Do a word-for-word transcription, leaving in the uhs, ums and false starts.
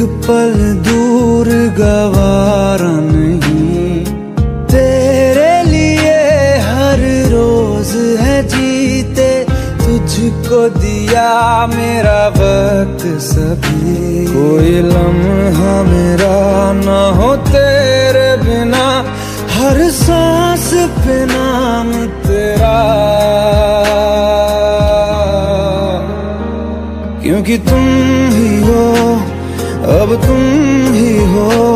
पल दूर गवारा नहीं, तेरे लिए हर रोज है जीते, तुझको दिया मेरा वक्त सभी। कोई लम्हा मेरा ना हो तेरे बिना, हर सांस पे नाम तेरा, क्योंकि तुम ही हो, अब तुम ही हो।